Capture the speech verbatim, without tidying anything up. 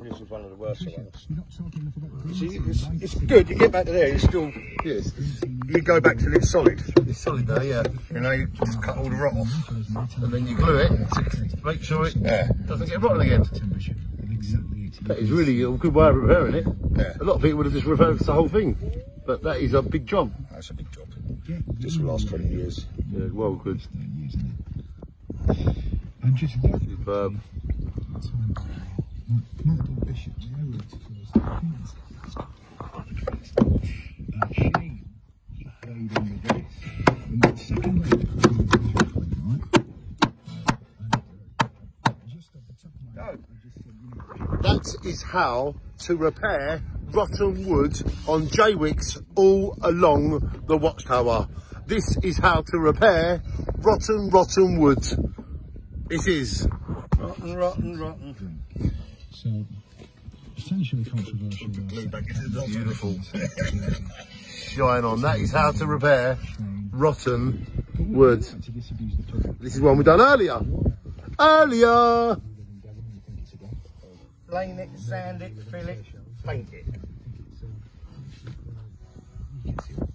this is one of the worst ones. See, it's, it's good. You get back to there, it's still. Yes. You go back till it's solid. It's solid now, yeah. You know, you just cut all the rot off, and then you glue it to make sure it yeah. doesn't get rotten again. That is really a good way of repairing it. Yeah. A lot of people would have just refurbished the whole thing, but that is a big job. That's a big job. This will last twenty years. Yeah, well, good. And just superb. That is how to repair rotten wood on Jaywicks all along the Watchtower. This is how to repair rotten, rotten wood. It is. Rotten, rotten, rotten. So, essentially controversial. Glue back into the beautiful. Shine on. That is how to repair rotten wood. This is one we done earlier. Earlier. Plane it, sand it, fill it, paint it.